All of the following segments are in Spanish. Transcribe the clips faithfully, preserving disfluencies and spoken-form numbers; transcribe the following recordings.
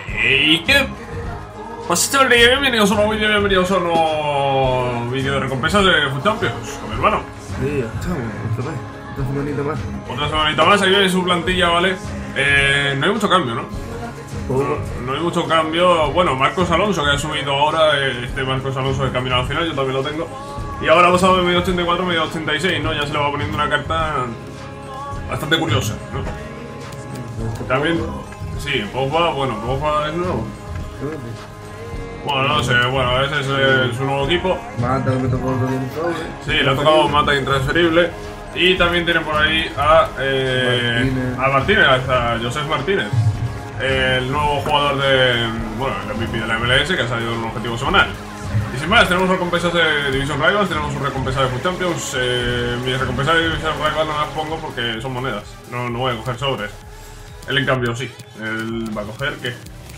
¿Y qué pasa, chavales? Bienvenidos a un nuevo vídeo, bienvenidos a un nuevo vídeo de recompensas de Food Champions con mi hermano. Sí, ya estamos, otra vez, otra semanita más. Otra semanita más, ahí veis su plantilla, ¿vale? Eh, no hay mucho cambio, ¿no? No, no hay mucho cambio. Bueno, Marcos Alonso, que ha subido ahora, este Marcos Alonso de camino al final, yo también lo tengo. Y ahora ha pasado de medio ochenta y cuatro a medio ochenta y seis, ¿no? Ya se le va poniendo una carta bastante curiosa, ¿no? También, sí, Pogba, bueno, Pogba es nuevo. Bueno, no sé, bueno, ese es eh, su nuevo equipo. Mata, que me tocó otro día un sobre. Sí, le ha tocado Mata intransferible. Y también tiene por ahí a, eh, Martínez. a Martínez, a Joseph Martínez. El nuevo jugador de, bueno, el M V P de la M L S, que ha salido en un objetivo semanal. Y sin más, tenemos recompensas de Division Rivals, tenemos una recompensa de Food Champions. Eh, mis recompensas de Division Rivals no las pongo porque son monedas, no, no voy a coger sobres. Él en cambio sí, él va a coger, ¿qué?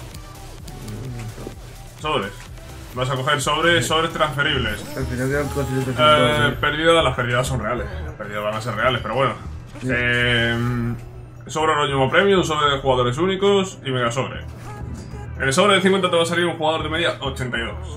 Sobres. Vas a coger sobres, sobres transferibles. Al final quedan cuatro y Eh, pérdidas, las pérdidas son reales. Las pérdidas van a ser reales, pero bueno. Sí. Eh, sobre Anónimo Premium, sobre de jugadores únicos y mega sobre. En el sobre de cincuenta te va a salir un jugador de media ochenta y dos.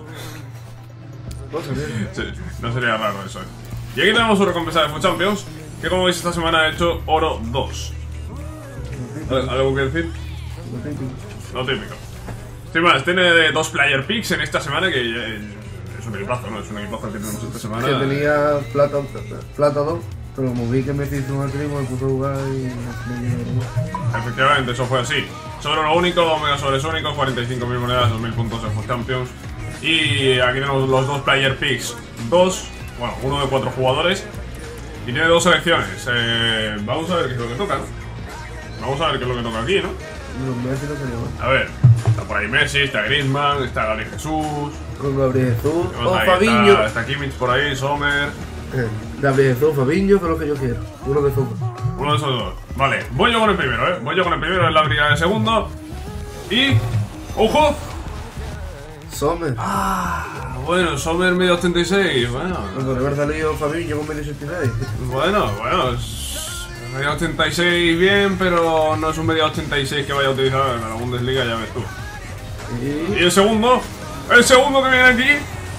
Sí, no sería raro eso. Y aquí tenemos su recompensa de Food Champions, que como veis esta semana ha hecho oro dos. ¿Algo que decir? Lo típico. Sin más, tiene dos player picks en esta semana, que eh, es un equipazo, ¿no? Es un equipazo que tenemos esta semana. Que tenía plata, plata dos, pero como vi que me hizo una tribu, me puso a jugar y me Efectivamente, eso fue así. Sobre lo único, omega sobres únicos, cuarenta y cinco mil monedas, dos mil puntos en Food Champions. Y aquí tenemos los dos player picks. Dos, bueno, uno de cuatro jugadores. Y tiene dos selecciones. Eh, vamos a ver qué es lo que toca, ¿no? Vamos a ver qué es lo que toca aquí, ¿no? no me hace lo que le va. A ver, está por ahí Messi, está Griezmann, está Gabriel Jesús. Con Gabriel Jesús, Tenemos o ahí, Fabinho. Está, está Kimmich por ahí, Sommer. Eh, Gabriel Jesús, Fabinho, que es lo que yo quiero. Uno de esos. Uno de esos dos. Vale, voy yo con el primero, ¿eh? Voy yo con el primero, es la brigada del segundo. Y... ¡ojo! Sommer. Ah, bueno, Sommer medio ochenta y seis, bueno. Cuando le haber salido Fabinho con medio sesenta y seis. Bueno, bueno, es... medio ochenta y seis bien, pero no es un medio ochenta y seis que vaya a utilizar en la Bundesliga, ya ves tú. Y... Y el segundo, el segundo que viene aquí.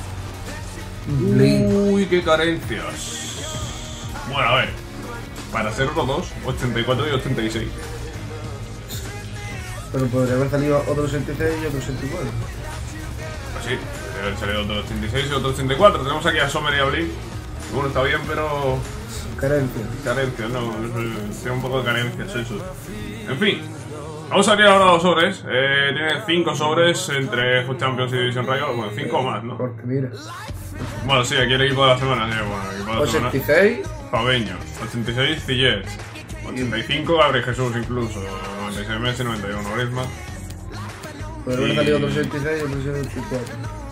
Blin. Uy, qué carencias. Bueno, a ver, para ser uno dos, ochenta y cuatro y ochenta y seis. Pero podría haber salido otro sesenta y seis y otro sesenta y cuatro. Pues sí, podría haber salido otro ochenta y seis y otro ochenta y cuatro. Tenemos aquí a Sommer y a Blin. Bueno, está bien, pero... Carencia. carencias, no, tiene un poco de carencias eso. En fin, vamos a abrir ahora los sobres. Eh, tiene cinco sobres entre Food Champions y Division Rivals. Bueno, cinco más, ¿no? Porque mira. Bueno, sí, aquí el equipo de la semana, sí, bueno, el equipo de la semana. ochenta y seis. Fabeño, ochenta y seis Ziyech, ochenta y cinco Gabriel Jesús incluso, noventa y seis Messi, noventa y uno Griezmann. Podría haber Y- salido otro sesenta y seis y otro sesenta y cuatro.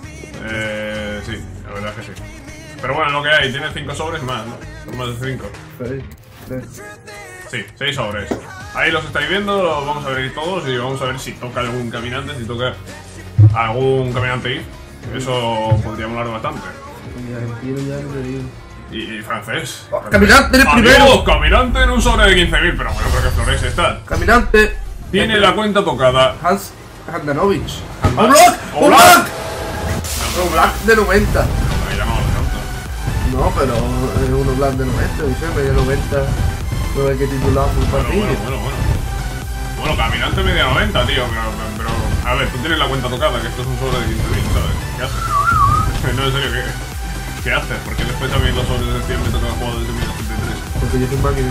Eh, sí, la verdad es que sí. Pero bueno, lo que hay, tiene cinco sobres más, ¿no? Son más de cinco. seis. tres. Sí, seis sobres. Ahí los estáis viendo, los vamos a ver todos y vamos a ver si toca algún caminante, si toca algún caminante ahí. Eso podría molar bastante. Y argentino ya no te digo. Y, y francés. Oh, ¡caminante, eres Adiós, primero! caminante en un sobre de quince mil, pero bueno, creo que Flores está. ¡Caminante! Tiene la cuenta tocada. Hans Handanovic. Hans- ¡Un Black! ¡Un Oblak. Black! ¡Un Black de noventa! Ahí llamamos tanto. No, pero es un Black de noventa, dice, media noventa. No hay que titular un Bueno, partido. bueno, bueno, bueno. Bueno, caminante media noventa, tío, pero, pero... A ver, tú tienes la cuenta tocada, que esto es un sobre de quince mil, ¿sabes? ¿Qué haces? No, en serio, ¿qué, ¿qué haces? Porque después a mí los sobres de cien me tocan jugadores de mil ochenta y tres. Porque yo soy máquina.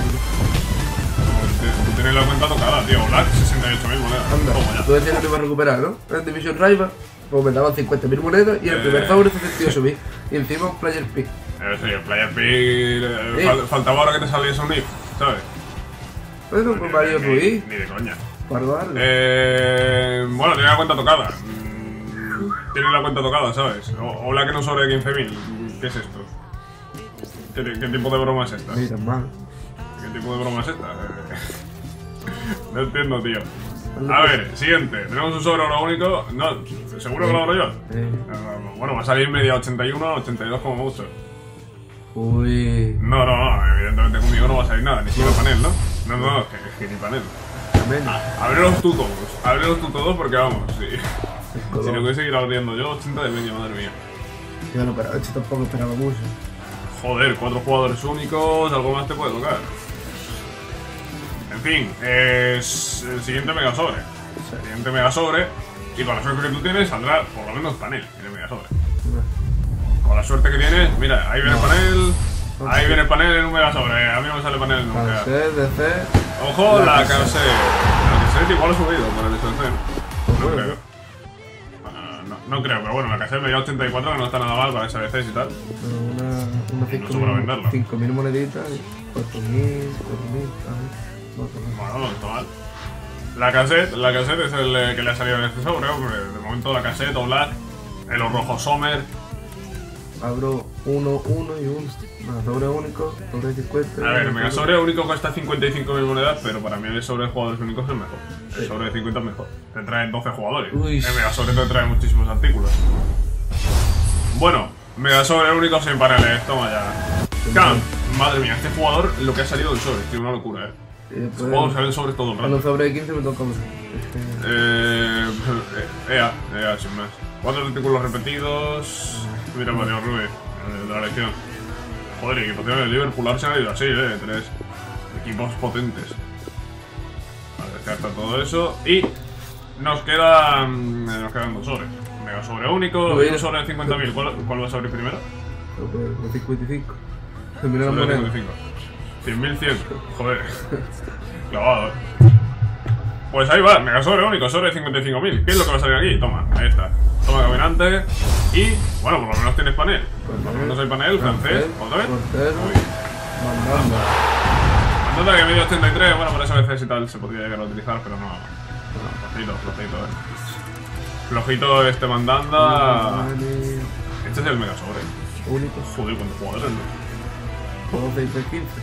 Tú tienes la cuenta tocada, tío. Black, sesenta y ocho mil monedas. Anda, Toma ya. tú decías que te iba a recuperar, ¿no? En Division Rival, pues me daban cincuenta mil monedas y el Eh. primer sobre sesenta y ocho mil. Y encima un player pick. Eh, sí, el Player Pick... eh, Sí. fal- faltaba ahora que te saliese un I F, ¿sabes? Bueno, pues Mario Ni- Ruiz, Ni de coña. Guardar. Eh, bueno, tiene la cuenta tocada. Mm, Tiene la cuenta tocada, ¿sabes? O, o la que no sobre quince mil. ¿Qué es esto? ¿Qué, qué tipo de broma es esta? Mira, mal. ¿Qué tipo de broma es esta? No entiendo, tío. A ver, siguiente. Tenemos un sobre oro único. No, ¿seguro que lo abro yo? Eh. Bueno, va a salir media ochenta y uno, ochenta y dos como mucho. Uy. No, no, no, evidentemente conmigo no va a salir nada, ni siquiera panel, ¿no? No, no, es que, es que ni panel. Amén. Abre los tú todos. ábrelos tú todos porque vamos, sí. Si no voy a seguir abriendo yo, ochenta de media, madre mía. Yo no, pero esto tampoco esperaba mucho. Joder, cuatro jugadores únicos, algo más te puede tocar. En fin, es el siguiente mega sobre. El siguiente mega sobre. Y con la suerte que tú tienes, saldrá por lo menos panel en el mega sobre. Con la suerte que tienes, mira, ahí viene el panel. Ahí viene el panel en un mega sobre. A mí no me sale panel nunca. Cassette, D C. Ojo, la cassette. La cassette igual ha subido por el S D C. No creo. No, no creo, pero bueno, la cassette medía ochenta y cuatro, que no está nada mal para S B Cs y tal. Una, una No para venderlo. cinco mil moneditas, cuatro mil, cuatro mil, bueno, no está mal. La cassette, la cassette es el eh, que le ha salido en este sobre, hombre. De momento la cassette, o Black, el rojo Sommer. Abro uno, uno y uno. Bueno, sobre único, sobre cincuenta. A ver, el mega sobre único cuesta cincuenta y cinco mil monedas, pero para mí el sobre de jugadores únicos es el mejor. El sobre de cincuenta es mejor. Te trae doce jugadores. Uy. El mega sobre te trae muchísimos artículos. Bueno, mega sobre único sin paneles, toma ya. Cam, madre mía, este jugador lo que ha salido del sobre, tío, una locura, eh. Este jugador sale del sobre todo el rato. Cuando sobre quince me toca uno. Eh. E A, E A, sin más. Cuatro artículos repetidos. Mira Mario Rubio, de la lección. Joder, equipación del Liverpool Arsenal ha ido así, eh. Tres equipos potentes. Vale, descarta todo eso. Y nos quedan. Nos quedan dos sobres. Un mega sobre único y un sobre de cincuenta mil. ¿Cuál, ¿Cuál vas a abrir primero? El cincuenta y cinco. Mira la Sobre moneda. cincuenta y cinco. cien mil cien. Joder. Clavado, eh. Pues ahí va, mega sobre único, sobre de cincuenta y cinco mil. ¿Qué es lo que va a salir aquí? Toma, ahí está. Toma caminante. Y, bueno, por lo menos tienes panel. Por lo menos hay panel, francés, otra vez. Mandanda. Mandanda que medio ochenta y tres, bueno, por eso a veces y tal se podría llegar a utilizar, pero no. Flojito, flojito, eh. Flojito este mandanda. Este es el mega sobre. Único. Joder, ¿cuántos jugadores, no? doce y tres, quince.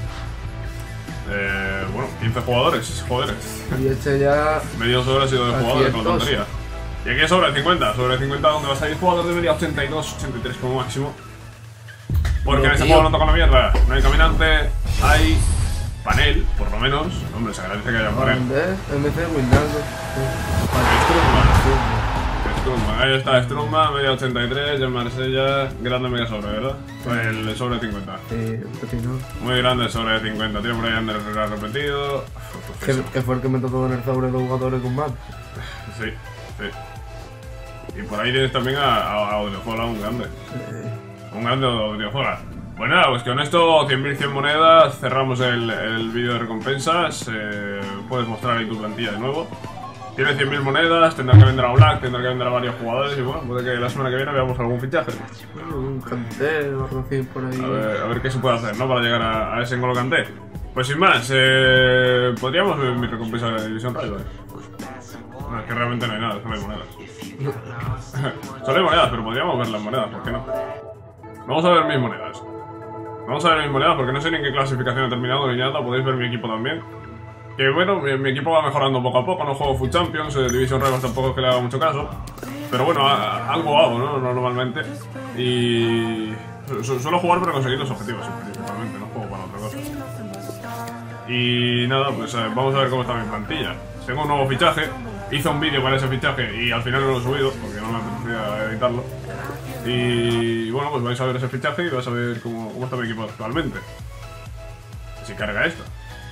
Eh, bueno, quince jugadores, joder. Y este ya. Medio sobre ha sido de jugadores con la dos. tontería. Y aquí es sobre cincuenta, sobre cincuenta donde va a salir jugador de media ochenta y dos, ochenta y tres como máximo. Porque en este juego no toca la mierda, no hay caminante, hay panel, por lo menos. Hombre, se agradece que haya un panel. M C Windows. Strumman, ahí está, Strumman, media ochenta y tres, el Marsella, grande mega sobre, ¿verdad? El sobre de cincuenta. Sí, no. Muy grande el sobre de cincuenta, tiene por ahí Ander repetido. Que, que fue el que me tocó en el sobre de los jugadores con más. Sí, sí. Y por ahí tienes también a, a, a Odriozola, un grande. Sí. Un grande Odriozola. Pues nada, pues con esto, cien mil cien monedas, cerramos el, el vídeo de recompensas. Eh, puedes mostrar ahí tu plantilla de nuevo. Tiene cien mil monedas, tendrá que vender a Black, tendrá que vender a varios jugadores y bueno, puede que la semana que viene veamos algún fichaje. Un Kanté o algo así por ahí. A ver, a ver qué se puede hacer, ¿no? Para llegar a, a ese N'Golo Kanté. Pues sin más, eh, podríamos ver mi recompensa de División Rivals. No, es que realmente no hay nada, solo hay monedas. Solo hay monedas, pero podríamos ver las monedas, ¿por qué no? Vamos a ver mis monedas. Vamos a ver mis monedas porque no sé ni en qué clasificación he terminado ni nada, podéis ver mi equipo también. Que bueno, mi, mi equipo va mejorando poco a poco, no juego Food Champions, eh, Division Rivals tampoco es que le haga mucho caso. Pero bueno, a, a, algo hago, ¿no? Normalmente. Y su, suelo jugar para conseguir los objetivos, principalmente, no juego para otra cosa. Y nada, pues eh, vamos a ver cómo está mi plantilla. Tengo un nuevo fichaje, hice un vídeo para ese fichaje y al final no lo he subido porque no me apetecía editarlo. Y bueno, pues vais a ver ese fichaje y vais a ver cómo, cómo está mi equipo actualmente. Si carga esto.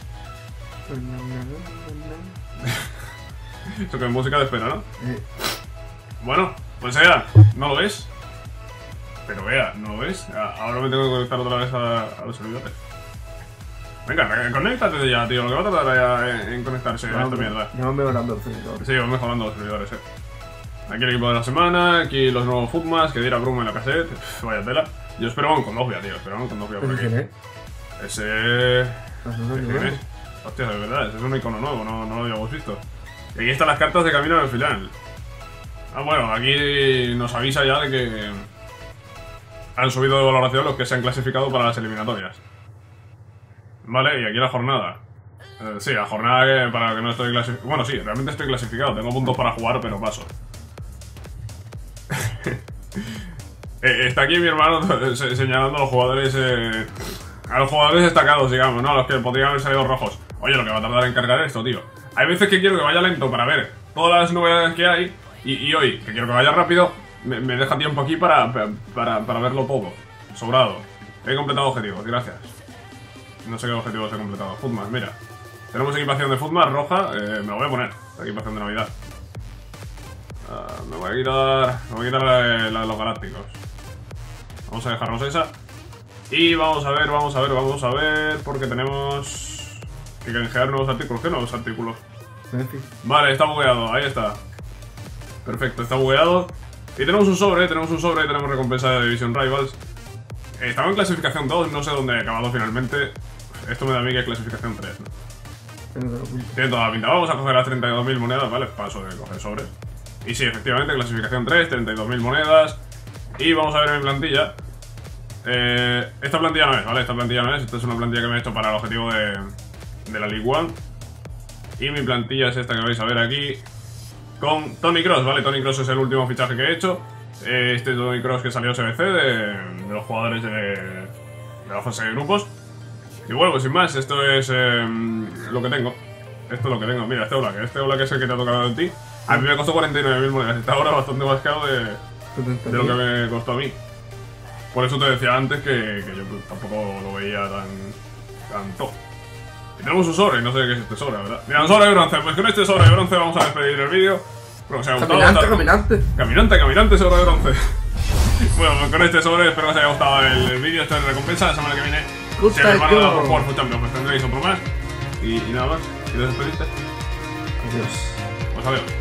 Esto que es música de espera, ¿no? Eh. Bueno, pues vea, ¿no lo ves? Pero vea, ¿no lo ves? Ahora me tengo que conectar otra vez a, a los servidores. Venga, conéctate ya, tío. Lo que va a tardar ya en, en conectarse a esta mierda. Ya van mejorando los servidores. Sí, van mejorando los servidores, eh. Aquí el equipo de la semana, aquí los nuevos Footmas, que diera Bruma en la cassette. Pff, vaya tela. Yo espero un Condovia, tío. Espero un Condovia por aquí. ¿Quién es? Ese... ¿Quién es? Hostia, de verdad, ese es un icono nuevo, no, no lo habíamos visto. Y aquí están las cartas de camino al final. Ah, bueno, aquí nos avisa ya de que han subido de valoración los que se han clasificado para las eliminatorias. Vale, y aquí la jornada. Eh, sí, la jornada que para que no estoy clasificado. Bueno, sí, realmente estoy clasificado, tengo puntos para jugar, pero paso. eh, está aquí mi hermano señalando a los jugadores. Eh, a los jugadores destacados, digamos, ¿no? A los que podrían haber salido rojos. Oye, lo que va a tardar en cargar esto, tío. hay veces que quiero que vaya lento para ver todas las novedades que hay. Y, y hoy, que quiero que vaya rápido, me, me deja tiempo aquí para, para, para verlo todo. Sobrado. He completado objetivos, gracias. No sé qué objetivos he completado. Footmas, mira. Tenemos equipación de Footmas roja. Eh, me lo voy a poner. La equipación de Navidad. Uh, me voy a quitar. Me voy a quitar la de, la de los galácticos. Vamos a dejarnos esa. Y vamos a ver, vamos a ver, vamos a ver. Porque tenemos que canjear nuevos artículos. ¿Qué nuevos artículos? Vale, está bugueado. Ahí está. Perfecto, está bugueado. Y tenemos un sobre, tenemos un sobre y tenemos recompensa de Division Rivals. Eh, estaba en clasificación dos, no sé dónde he acabado finalmente. Esto me da a mí que es clasificación tres, ¿no? Tiene toda la pinta. Vamos a coger las treinta y dos mil monedas, ¿vale? Paso de coger sobres. Y sí, efectivamente, clasificación tres, treinta y dos mil monedas. Y vamos a ver mi plantilla. Eh, esta plantilla no es, ¿vale? Esta plantilla no es. Esta es una plantilla que me he hecho para el objetivo de, de la League One. Y mi plantilla es esta que vais a ver aquí. Con Tony Cross, ¿vale? Tony Cross es el último fichaje que he hecho. Este Tony Cross que salió C B C de, de los jugadores de, de la fase de grupos. Y bueno, pues sin más, esto es eh, lo que tengo. Esto es lo que tengo. Mira, este Ola, que este Ola que es el que te ha tocado a ti. A mí me costó cuarenta y nueve mil monedas. Está ahora bastante más caro de, de lo que me costó a mí. Por eso te decía antes que, que yo tampoco lo veía tan, tan top. Y tenemos un sobre, no sé qué es este sobre, ¿verdad? Mira, un sobre de bronce. Pues con este sobre de bronce vamos a despedir el vídeo. Bueno, os haya gustado. Caminante, caminante. Caminante, caminante, sobre de bronce. Bueno, pues con este sobre espero que os haya gustado el, el vídeo. Esto es de recompensa. La semana que viene, si me van a dar por jugar Foot Champions, pues tendréis otro más. Y, y nada más. ¿Quieres despedirte? Adiós. Pues adiós.